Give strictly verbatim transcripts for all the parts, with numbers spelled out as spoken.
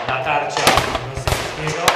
natarcia rosyjskiego.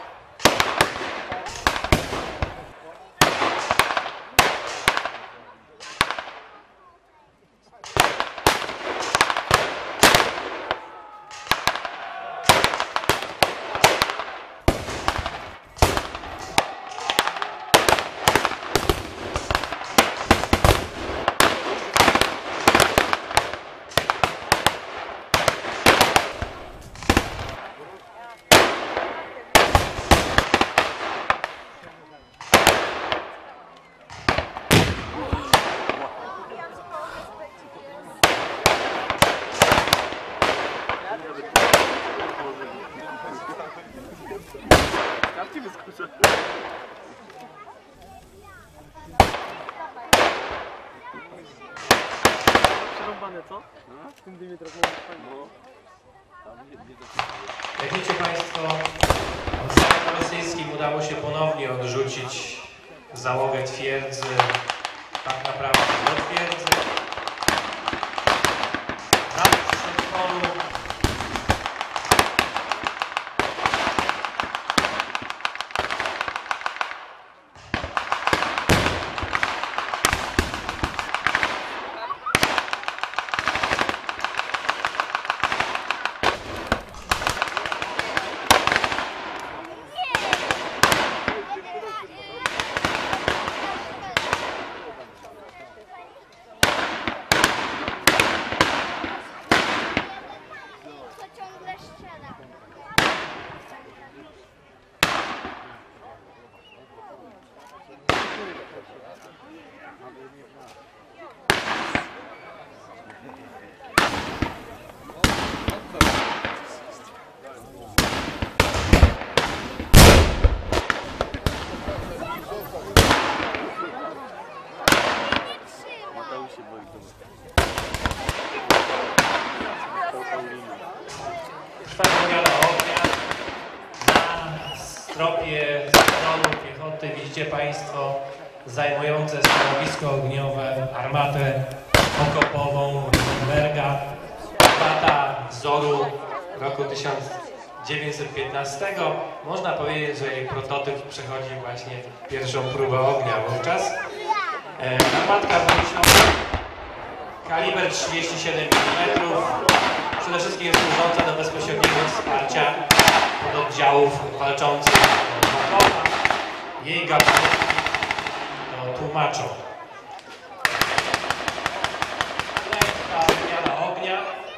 Przerąbane, co? W tym dymie trochę fajnie. Jak wiecie Państwo, oceanem rosyjskim udało się ponownie odrzucić załogę twierdzy, tak naprawdę do twierdzy. Na przedpolu trwa wymiana ognia. Na stropie stronu piechoty widzicie Państwo zajmujące stanowisko ogniowe armatę okopową Rosenberga. Armata wzoru roku tysiąc dziewięćset piętnastego. Można powiedzieć, że jej prototyp przechodzi właśnie pierwszą próbę ognia wówczas. E, armatka dwulitrowa, kaliber trzydzieści siedem milimetrów. Przede wszystkim jest służąca do bezpośredniego wsparcia pododdziałów walczących w okopach. Jej gabinetki to tłumaczą. Lekka wymiana ognia.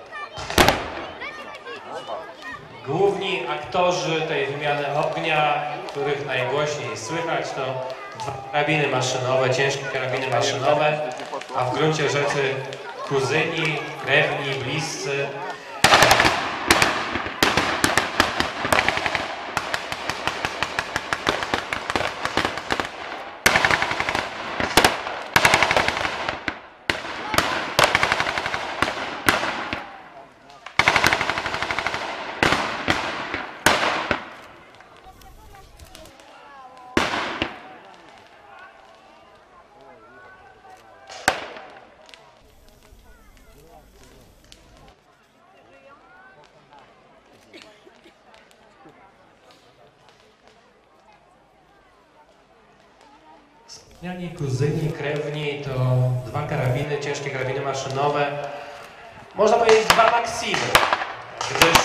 Główni aktorzy tej wymiany ognia, których najgłośniej słychać, to dwa karabiny maszynowe, ciężkie karabiny maszynowe, a w gruncie rzeczy kuzyni, krewni, bliscy. Wspomniani kuzyni, krewni to dwa karabiny, ciężkie karabiny maszynowe. Można powiedzieć dwa Maksimy, gdyż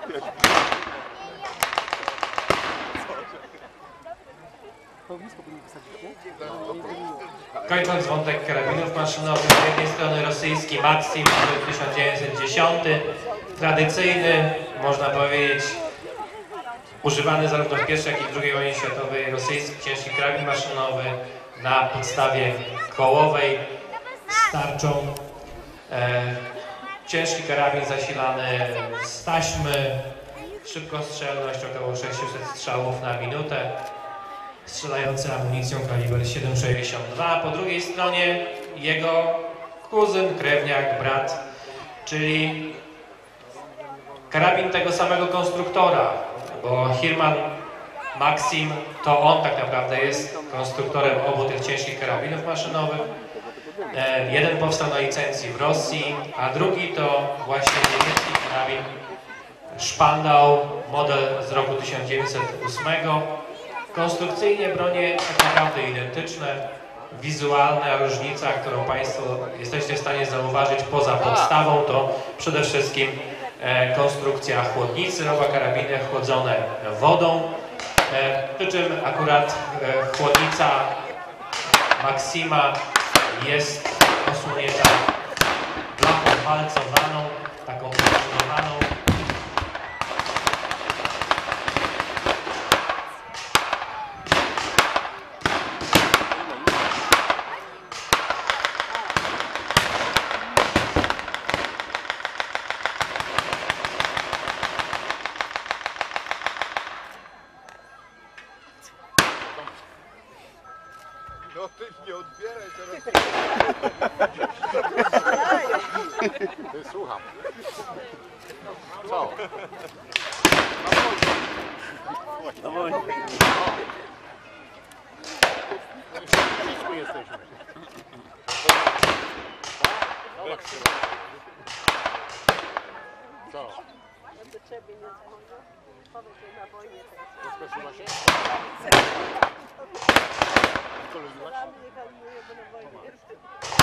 To blisko powinien wysadzić, nie? Kończąc wątek karabinów maszynowych, z jednej strony rosyjski Maxim tysiąc dziewięćset dziesiąty, tradycyjny, można powiedzieć, używany zarówno w pierwszej, jak i w drugiej wojnie światowej, rosyjski ciężki karabin maszynowy na podstawie kołowej z tarczą. E, ciężki karabin zasilany z taśmy, szybkostrzelność około sześćset strzałów na minutę, strzelający amunicją kaliber siedem sześćdziesiąt dwa. Po drugiej stronie jego kuzyn, krewniak, brat, czyli karabin tego samego konstruktora, bo Hirman Maxim to on tak naprawdę jest konstruktorem obu tych ciężkich karabinów maszynowych. E, jeden powstał na licencji w Rosji, a drugi to właśnie niemiecki karabin Spandau, model z roku tysiąc dziewięćset ósmego. Konstrukcyjnie bronie tak naprawdę identyczne. Wizualna różnica, którą Państwo jesteście w stanie zauważyć poza podstawą, to przede wszystkim e, konstrukcja chłodnicy. Oba karabiny chłodzone wodą, e, przy czym akurat e, chłodnica Maxima jest osłonięta blachą walcowaną, taką wyprostowaną. No ty nie odbieraj teraz. Ty słucham. Co? Na wojnie. Wszyscy jesteśmy. Co? Do ciebie nie dzwonię. Powiedz jej na wojnie też. Rozproszyła się? Co lubiłaś? Tam nie handluję, bo na wojnie jestem.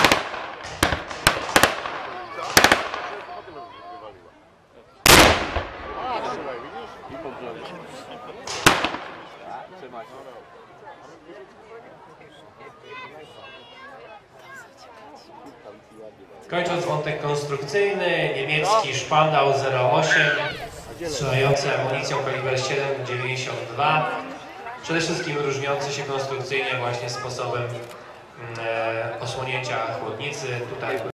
A, trzymaj, widzisz? I pomplony. Trzymaj. Kończąc wątek konstrukcyjny, niemiecki Spandau zero osiem, strzelający amunicją kaliber siedem dziewięćdziesiąt dwa, przede wszystkim różniący się konstrukcyjnie właśnie sposobem e, osłonięcia chłodnicy. Tutaj